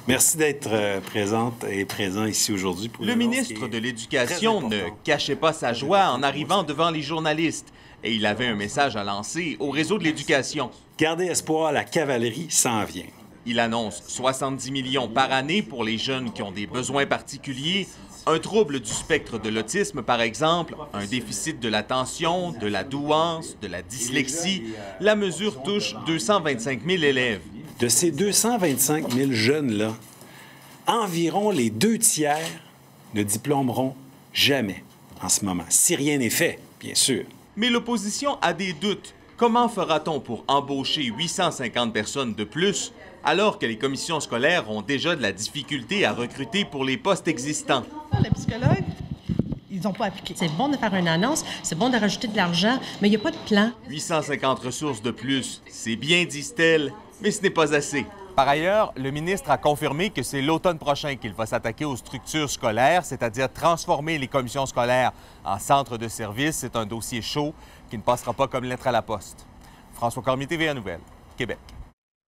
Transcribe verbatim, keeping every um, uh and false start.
Merci d'être euh, présente et présent ici aujourd'hui. Pour Le ministre de l'Éducation ne cachait pas sa joie en arrivant devant les journalistes et il avait un message à lancer au réseau de l'éducation. Gardez espoir, la cavalerie s'en vient. Il annonce soixante-dix millions par année pour les jeunes qui ont des besoins particuliers, un trouble du spectre de l'autisme par exemple, un déficit de l'attention, de la douance, de la dyslexie. La mesure touche deux cent vingt-cinq mille élèves. De ces deux cent vingt-cinq mille jeunes-là, environ les deux tiers ne diplômeront jamais en ce moment, si rien n'est fait, bien sûr. Mais l'opposition a des doutes. Comment fera-t-on pour embaucher huit cent cinquante personnes de plus alors que les commissions scolaires ont déjà de la difficulté à recruter pour les postes existants? Les psychologues, ils n'ont pas appliqué. C'est bon de faire une annonce, c'est bon de rajouter de l'argent, mais il n'y a pas de plan. huit cent cinquante ressources de plus, c'est bien, disent-elles, mais ce n'est pas assez. Par ailleurs, le ministre a confirmé que c'est l'automne prochain qu'il va s'attaquer aux structures scolaires, c'est-à-dire transformer les commissions scolaires en centres de services. C'est un dossier chaud qui ne passera pas comme lettre à la poste. François Cormier, T V A Nouvelles, Québec.